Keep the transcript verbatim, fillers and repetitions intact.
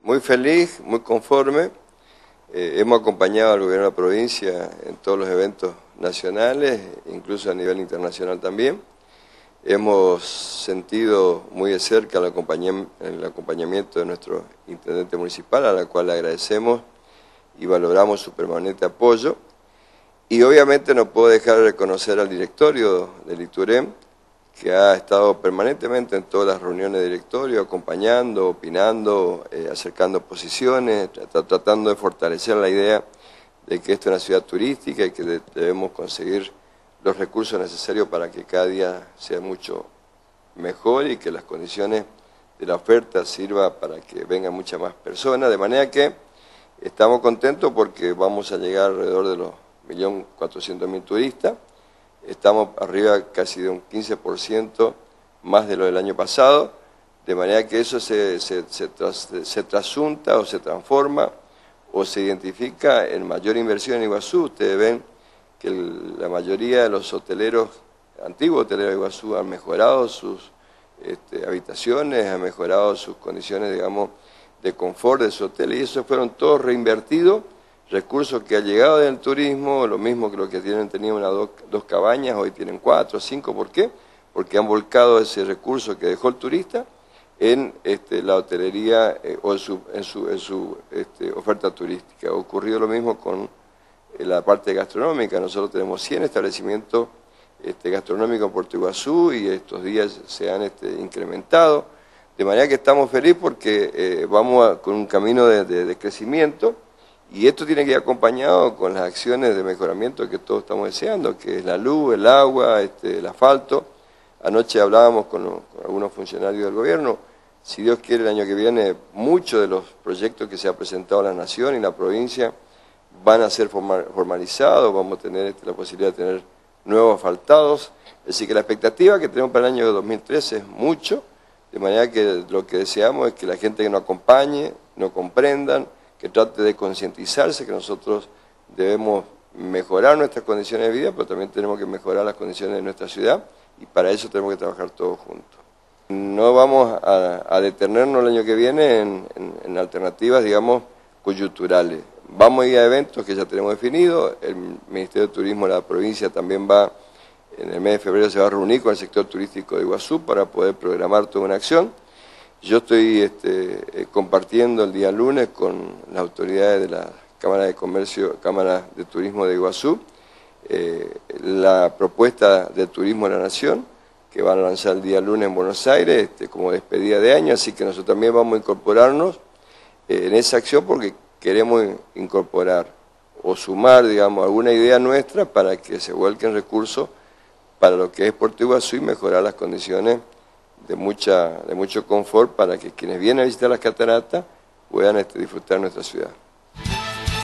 muy feliz, muy conforme. Eh, hemos acompañado al gobierno de la provincia en todos los eventos nacionales, incluso a nivel internacional también. Hemos sentido muy de cerca el acompañamiento, el acompañamiento de nuestro intendente municipal, a la cual le agradecemos y valoramos su permanente apoyo. Y obviamente no puedo dejar de reconocer al directorio del ITUREM, que ha estado permanentemente en todas las reuniones de directorio, acompañando, opinando, eh, acercando posiciones, trat tratando de fortalecer la idea de que esta es una ciudad turística y que de debemos conseguir los recursos necesarios para que cada día sea mucho mejor y que las condiciones de la oferta sirvan para que vengan muchas más personas, de manera que estamos contentos porque vamos a llegar alrededor de los un millón cuatrocientos mil turistas. Estamos arriba casi de un quince por ciento más de lo del año pasado, de manera que eso se, se, se, tras, se trasunta o se transforma o se identifica en mayor inversión en Iguazú. Ustedes ven que el, la mayoría de los hoteleros, antiguos hoteleros de Iguazú, han mejorado sus este, habitaciones, han mejorado sus condiciones, digamos, de confort de su hotel, y eso fueron todos reinvertidos, recursos que ha llegado del turismo, lo mismo que los que tienen tenido una dos, dos cabañas, hoy tienen cuatro, cinco. ¿Por qué? Porque han volcado ese recurso que dejó el turista en este, la hotelería eh, o en su, en su, en su este, oferta turística. Ha ocurrido lo mismo con eh, la parte gastronómica. Nosotros tenemos cien establecimientos este, gastronómicos en Puerto Iguazú y estos días se han este, incrementado, de manera que estamos felices porque eh, vamos a, con un camino de, de, de crecimiento. Y esto tiene que ir acompañado con las acciones de mejoramiento que todos estamos deseando, que es la luz, el agua, este, el asfalto. Anoche hablábamos con, con algunos funcionarios del gobierno. Si Dios quiere, el año que viene, muchos de los proyectos que se ha presentado a la Nación y la provincia van a ser formalizados, vamos a tener este, la posibilidad de tener nuevos asfaltados. Así que la expectativa que tenemos para el año dos mil trece es mucho, de manera que lo que deseamos es que la gente que nos acompañe, nos comprendan, que trate de concientizarse que nosotros debemos mejorar nuestras condiciones de vida, pero también tenemos que mejorar las condiciones de nuestra ciudad y para eso tenemos que trabajar todos juntos. No vamos a, a detenernos el año que viene en, en, en alternativas, digamos, coyunturales. Vamos a ir a eventos que ya tenemos definidos, el Ministerio de Turismo de la provincia también va, en el mes de febrero se va a reunir con el sector turístico de Iguazú para poder programar toda una acción. Yo estoy este, eh, compartiendo el día lunes con las autoridades de la Cámara de Comercio, Cámara de Turismo de Iguazú, eh, la propuesta de Turismo de la Nación, que van a lanzar el día lunes en Buenos Aires, este, como despedida de año, así que nosotros también vamos a incorporarnos eh, en esa acción porque queremos incorporar o sumar, digamos, alguna idea nuestra para que se vuelquen recursos para lo que es Puerto Iguazú y mejorar las condiciones de, mucha, de mucho confort para que quienes vienen a visitar las cataratas puedan este, disfrutar nuestra ciudad.